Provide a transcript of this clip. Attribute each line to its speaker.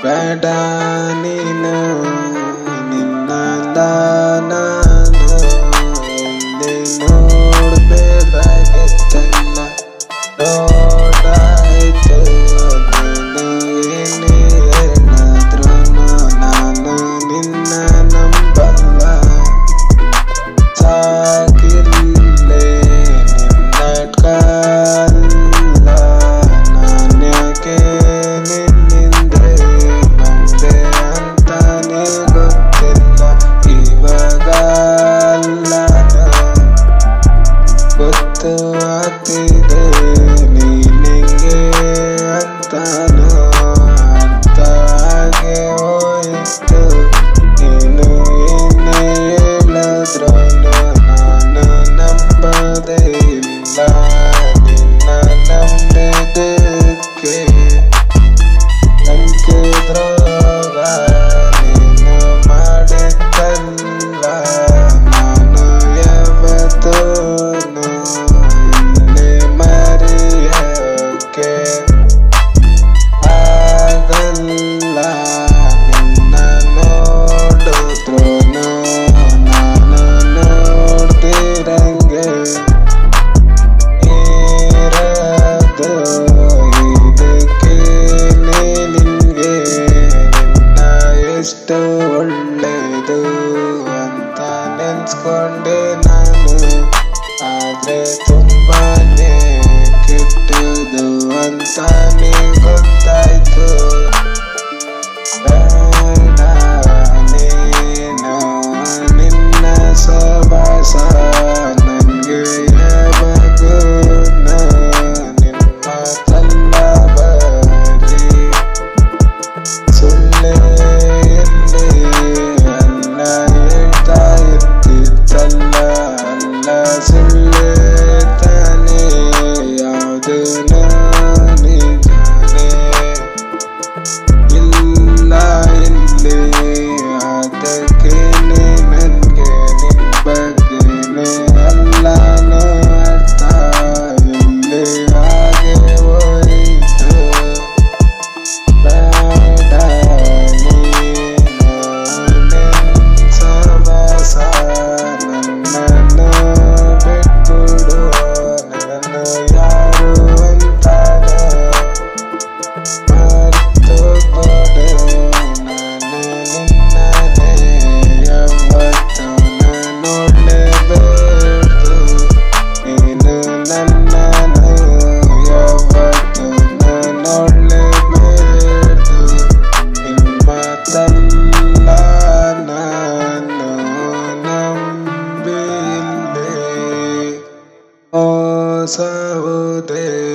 Speaker 1: ಬೇಡ ನೀನು ನಿನ್ನಂದ ನಾನು ಎಲ್ಲಿ ನೋಡ್ಬೇಕಾಗಿತ್ತಲ್ಲ ನೋಡಾಯ್ತು ನೀನು ಏನೇ ಹೇಳಿದ್ರು ನಾನು ನಿನ್ನ ನಂಬಲ್ಲ ಸಾಕಿಲ್ಲೇ ನಿನ್ನಟ್ಕ ಅಲ್ಲ ನಾನ್ಯಾಕೆ ನಿನ್ನಿಂದೆ ಬಂದೆ ಅಂತಾನೆ ಗೊತ್ತಿಲ್ಲ ಇವಾಗ ಅಲ್ಲ ಗೊತ್ತು ಆಗ್ತಿದೆ ನೀನಿಂಗೆ ಅಂತಾನು ಅರ್ಥ ಆಗಿ ಹೋಯಿತು ನೀನು ಏನೇ ಹೇಳಿದ್ರು ನಾನು ನಂಬದೇ ಇಲ್ಲ ನಿನ್ನ ನಂಬಿದ್ದಕ್ಕೆ ನಂಬಿಕೆ ದ್ರೋಹ ನೀನು ಮಾಡಿದ್ದಲ್ಲ ನಾನು ಯಾವತ್ತೂನು ಇಲ್ಲಿ ಮರೆಯೋಕೆ ಆಗಲ್ಲ ನಿನ್ನ ನೋಡಿದ್ರು ನಾನು ನೋಡ್ತಿರಂಗೆ ಇರೋದು ಇದಕ್ಕೆ ನಿನ್ಗೆ ನಿನ್ನ ಎಷ್ಟು ಒಳ್ಳೆಯದು ಅಂತ ನೆನ್ಸ್ಕೊಂಡೆ ನಾನು ಆದ್ರೆ ತುಂಬಾನೇ ಕೆಟ್ಟದು ಅಂತಾನೆ ಗೊತ್ತಾಯ್ತು ಬೇಡ ನೀನು ನಿನ್ನ ಸವಾಸ ನಂಗೆ ಯಾವಾಗೂನು ನಿಮ್ಮ ತಲ್ಲ ಬರೀ ಸುಳ್ಳೆ ಎಲ್ಲಿ ಅಲ್ಲ ಹೇಳ್ತಾ ಇರ್ತಿತ್ತಲ್ಲ ಅಲ್ಲ ಸುಳ್ಳೆ ತಾನೇ ಯಾವುದು ನಿಜಾನೇ ಇಲ್ಲ ಇಲ್ಲಿ ಅದಕ್ಕೇನೆ ನನ್ಗೆ ನಿನ್ ಬಗ್ಗೆನೆ ಅಲ್ಲನೂ ಅರ್ಥ ಇಲ್ಲಿ ಹಾಗೆ ಹೋಯಿತು ಬೇಡ ನೀನು ನಿನ್ ಸವಾಸ ನನ್ನನ್ನು ಬಿಟ್ಬಿಡು ನಾನು ಯಾರು ಅಂತಾನೆ ಮರ್ತೋಗ್ಬಿಡು ನಾನು ನಿನ್ನನ್ನೇ ಯಾವತ್ತೂ ನೋಡ್ಲೇಬೇಡ್ದು ನೀನು ನನ್ನನ್ನು ಯಾವತ್ತೂ ನೋಡ್ಲೇಬೇಡ್ದು ನಿನ್ನ ಮಾತಲ್ಲ ನಾನು ನಂಬಿಲ್ಲೇ ಮೋಸವುದೇ